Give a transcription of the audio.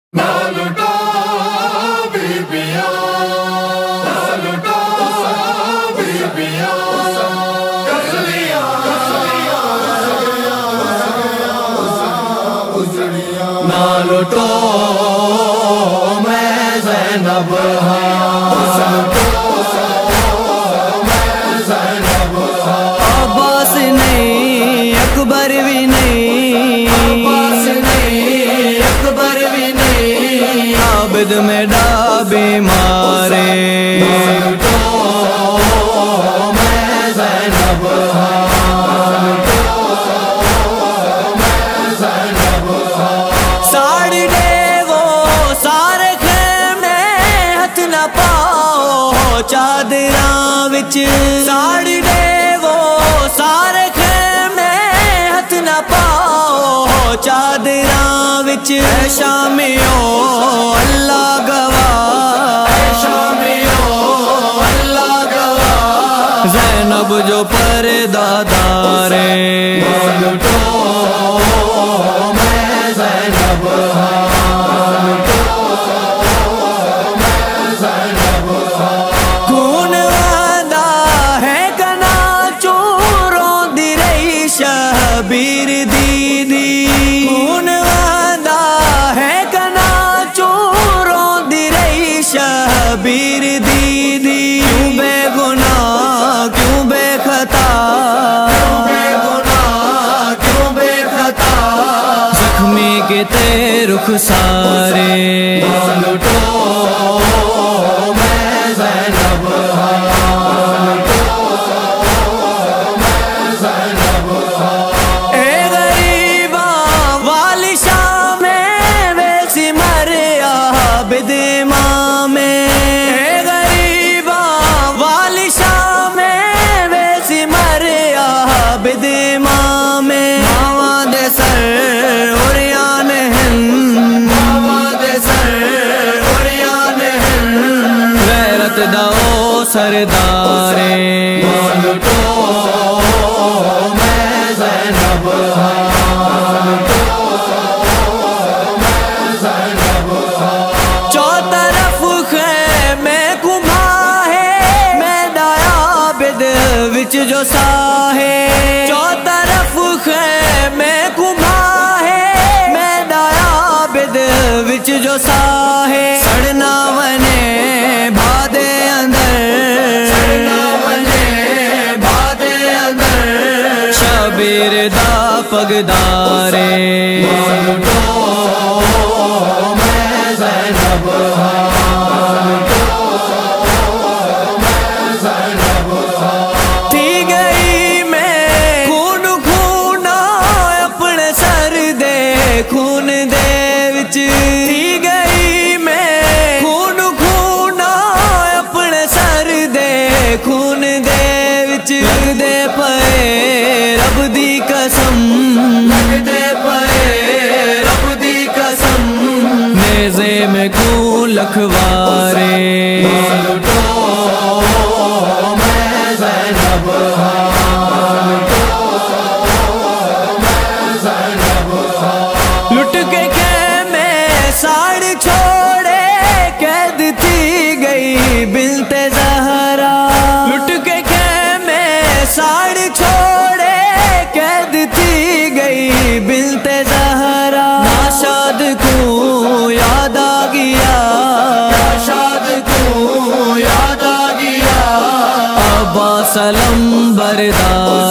نہ لٹو میں زینب عباس نہیں اکبر بھی نہیں، عباس نہیں اکبر بھی نہیں، عابد میں ڈابے مارے میں زینب ساڑ دے وہ سارے خیمے ہتھ نہ پاؤ چادراں وچ، ساڑ دے وہ سارے خیمے ہتھ نہ پاؤ چادراں وچ، اے شامیو اللہ گواہ، اے شامیو اللہ گواہ، زینب جو پردہ دار لٹو میں زینب خون واندا ہے کنا چوروں دی رہی شبیر دیدی، خون واندا ہے کنا چوروں دی رہی شبیر دیدی، کیوں بے گناہ کیوں بے خطا، کیوں بے گناہ کیوں بے خطا، زخمی کے تے رخ سارے لٹو میں زینب اے غریباں والی شام ویسی مریا عابد امام، اے غریباں والی شام ویسی مریا عابد امام، ماواں دے سر اوریان ہن، ماواں دے سر اوریان ہن، غیرت دا او سردارے لٹو میں زینب چوطرف خیمے گھما ہے میدان عابد وچ جو ساہے، چوطرف خیمے گھما ہے میدان عابد وچ جو ساہے، سڑنا ونے بھادے اندر، سڑنا ونے بھادے اندر، شبیر دا پگدارے لٹو میں زینب تھی گئی میں خون خونا اپنے سر دے خون دے وچ، تھی گئی میں خون خونا اپنے سر دے خون دے وچ، لگدے پئے رب دی قسم، لگدے پئے رب دی قسم، نیزے میں کیوں لکھوارے لٹو میں زینب لٹ کے خیمے ساڑ چھوڑے قید تھی گئی بنت زہرا، لٹ کے خیمے ساڑ چھوڑے قید تھی گئی بنت زہرا، ناشاد کو یاد آ گیا، شاد کو یاد آ گیا، عباس علم بردار